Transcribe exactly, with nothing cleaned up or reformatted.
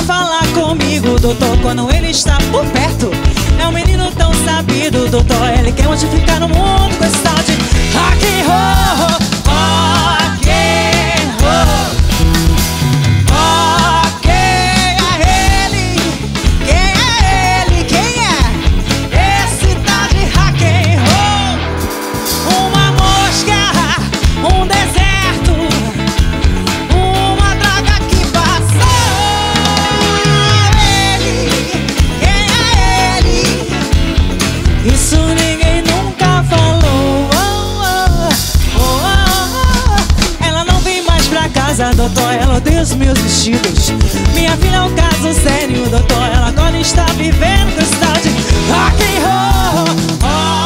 falar comigo, doutor, quando ele está por perto. É um menino tão sabido, doutor, ele quer modificar no mundo com esse tal de rock and roll, rock and roll. Rock é ele, quem é ele, quem é esse tal de rock and roll? Uma mosca, um deserto, uma droga que passou. Ele, quem é ele? Isso ninguém nunca falou. Oh, oh, oh, oh. Ela não vem mais pra casa, doutor, ela odeia os meus vestidos. Minha filha é um caso sério, doutor, ela agora está vivendo com esse tal de rock and roll. Oh,